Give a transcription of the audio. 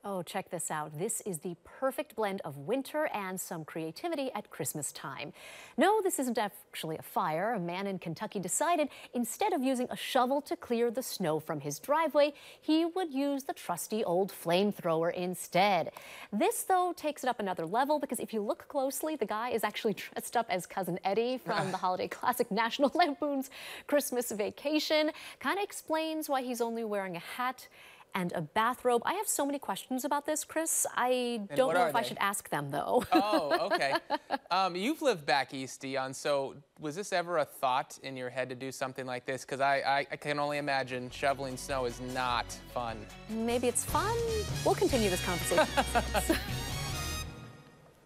Oh, check this out. This is the perfect blend of winter and some creativity at Christmas time. No, this isn't actually a fire. A man in Kentucky decided instead of using a shovel to clear the snow from his driveway, he would use the trusty old flamethrower instead. This, though, takes it up another level because if you look closely, the guy is actually dressed up as Cousin Eddie from the holiday classic National Lampoon's Christmas Vacation. Kind of explains why he's only wearing a hat and a bathrobe. I have so many questions about this, Chris. I don't know if I should ask them, though. Oh, okay. You've lived back east, Dion, so was this ever a thought in your head to do something like this? Because I can only imagine shoveling snow is not fun. Maybe it's fun. We'll continue this conversation.